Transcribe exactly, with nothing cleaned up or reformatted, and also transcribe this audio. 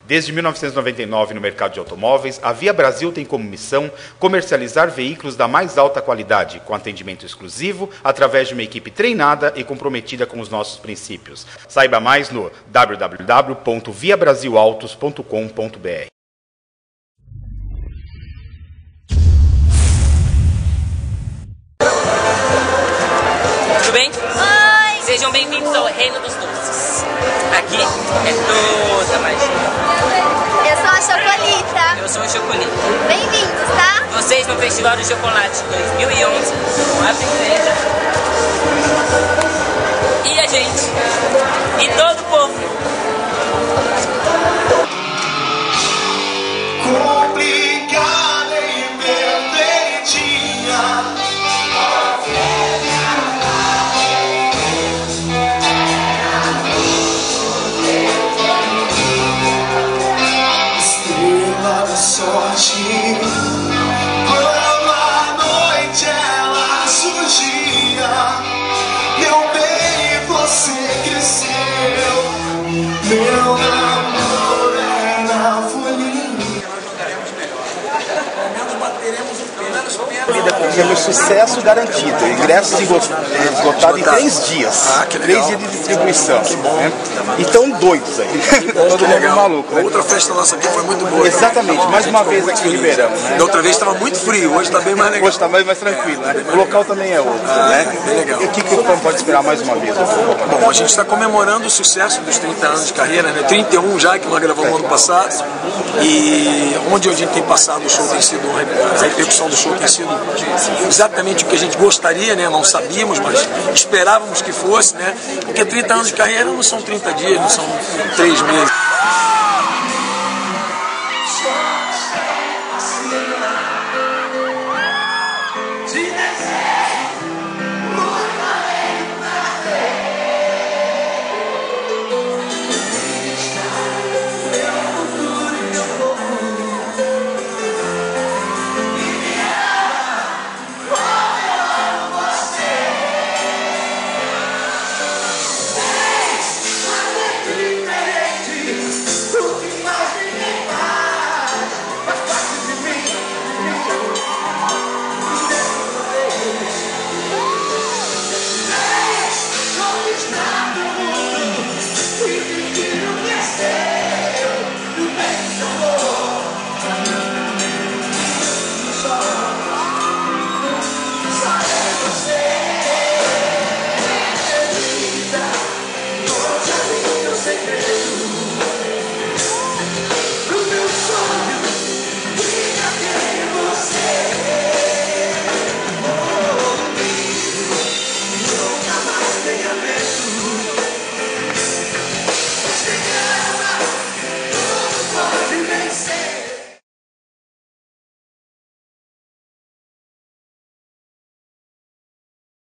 Desde mil novecentos e noventa e nove, no mercado de automóveis, a Via Brasil tem como missão comercializar veículos da mais alta qualidade, com atendimento exclusivo, através de uma equipe treinada e comprometida com os nossos princípios. Saiba mais no w w w ponto via brasil autos ponto com ponto b r. Tudo bem? Oi! Sejam bem-vindos ao Reino dos Doces. Aqui é toda magia. Eu sou a Chocolita. Eu sou o Chocolita. Bem-vindos, tá? Vocês no Festival do Chocolate dois mil e onze, com a princesa e a gente, e todo o povo. Complicada e perfeitinha. Estrela da sorte. Quando a noite ela surgia, meu bem, você cresceu. Meu amor é na folhinha. Temos sucesso garantido, ingressos esgotados em três dias, ah, que legal. três dias de distribuição. Que bom. Né? E estão doidos aí, todo mundo legal. maluco. Né? Outra festa nossa aqui foi muito boa. Exatamente, mais uma vez aqui em Ribeirão. Né? Da outra vez estava muito frio, hoje está bem mais legal. Hoje está mais, mais tranquilo, né? O local também é outro, ah, né? Bem legal. E o que, que o fã pode esperar mais uma vez? Bom, a gente está comemorando o sucesso dos trinta anos de carreira, né? trinta e um já, que nós gravamos no ano passado. E onde a gente tem passado, o show tem sido, a repercussão do show tem sido exatamente o que a gente gostaria, né? Não sabíamos, mas esperávamos que fosse, né? Porque trinta anos de carreira não são trinta dias, não são três meses.